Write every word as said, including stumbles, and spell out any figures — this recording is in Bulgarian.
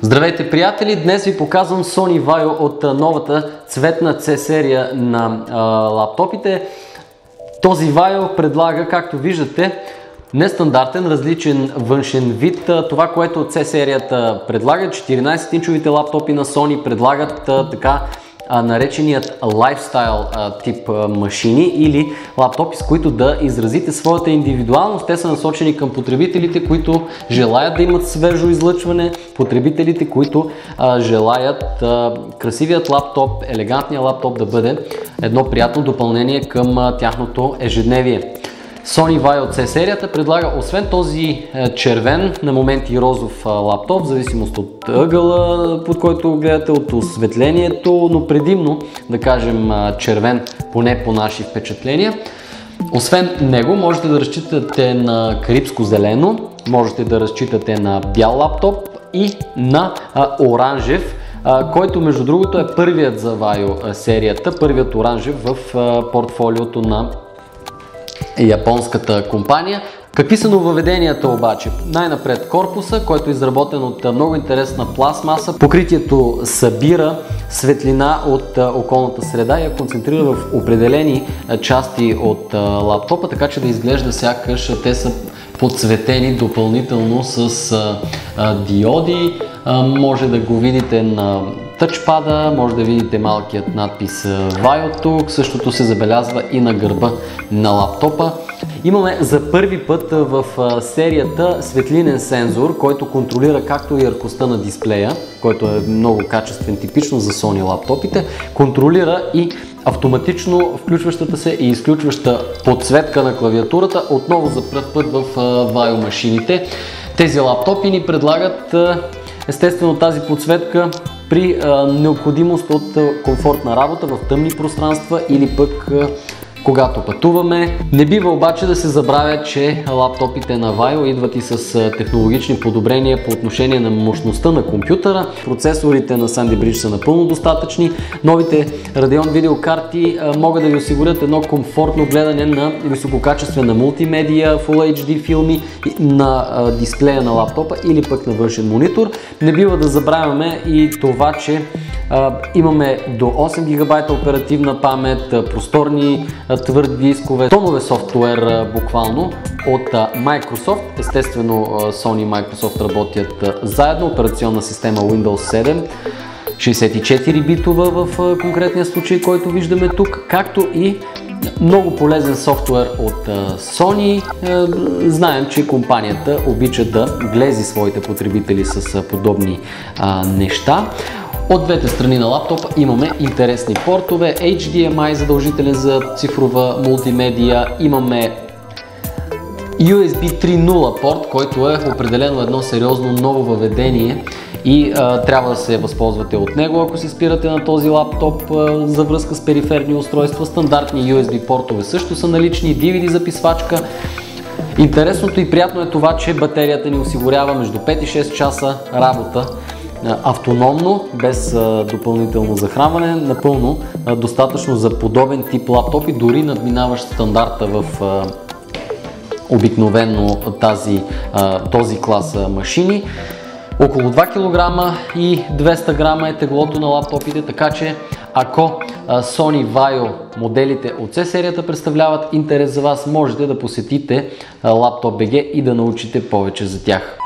Здравейте, приятели! Днес ви показвам Sony Vaio от новата цветна C серия на а, лаптопите. Този Vaio предлага, както виждате, нестандартен, различен външен вид. Това, което от C серията предлага, четиринайсет инчовите лаптопи на Sony предлагат а, така а, нареченият лайфстайл а, тип а, машини или лаптопи, с които да изразите своята индивидуалност. Те са насочени към потребителите, които желаят да имат свежо излъчване, потребителите, които а, желаят а, красивият лаптоп, елегантният лаптоп да бъде едно приятно допълнение към а, тяхното ежедневие. Sony Vaio C серията предлага освен този червен, на моменти розов лаптоп, в зависимост от ъгъла, под който гледате, от осветлението, но предимно, да кажем, червен, поне по наши впечатления. Освен него можете да разчитате на карибско зелено, можете да разчитате на бял лаптоп и на оранжев, който между другото е първият за Vaio серията, първият оранжев в портфолиото на японската компания. Какви са нововведенията обаче? Най-напред корпуса, който е изработен от много интересна пластмаса. Покритието събира светлина от околната среда и я концентрира в определени части от лаптопа, така че да изглежда сякаш те са подсветени допълнително с диоди. Може да го видите на тъчпада, може да видите малкият надпис Vaio тук, същото се забелязва и на гърба на лаптопа. Имаме за първи път в серията светлинен сензор, който контролира както яркостта на дисплея, който е много качествен, типично за Sony лаптопите, контролира и автоматично включващата се и изключваща подсветка на клавиатурата, отново за пръв път в Vaio машините. Тези лаптопи ни предлагат естествено тази подсветка при а, необходимост от а, комфортна работа в тъмни пространства или пък а, когато пътуваме. Не бива обаче да се забравя, че лаптопите на Vaio идват и с а, технологични подобрения по отношение на мощността на компютъра. Процесорите на Sandy Bridge са напълно достатъчни. Новите Radeon видеокарти а, могат да ви осигурят едно комфортно гледане на висококачествена мултимедия, Full Ейч Ди филми на а, дисплея на лаптопа или пък на външен монитор. Не бива да забравяме и това, че а, имаме до осем гигабайта оперативна памет, просторни твърди дискове, тонове софтуер буквално от Microsoft. Естествено Sony и Microsoft работят заедно. Операционна система Windows седем, шейсет и четири битова в конкретния случай, който виждаме тук, както и много полезен софтуер от Sony. Знаем, че компанията обича да глези своите потребители с подобни а, неща. От двете страни на лаптопа имаме интересни портове, Ейч Ди Ем Ай задължителен за цифрова мултимедия, имаме Ю Ес Би три точка нула порт, който е определено едно сериозно ново въведение и а, трябва да се възползвате от него, ако се спирате на този лаптоп а, за връзка с периферни устройства. Стандартни Ю Ес Би портове също са налични, Ди Ви Ди записвачка. Интересното и приятно е това, че батерията ни осигурява между пет и шест часа работа автономно, без а, допълнително захранване, напълно а, достатъчно за подобен тип лаптопи, дори надминаващ стандарта в а, обикновено тази, а, този клас а, машини. Около два килограма и двеста грама е теглото на лаптопите, така че ако а, Sony Vaio моделите от C серията представляват интерес за вас, можете да посетите а, лаптоп точка би джи и да научите повече за тях.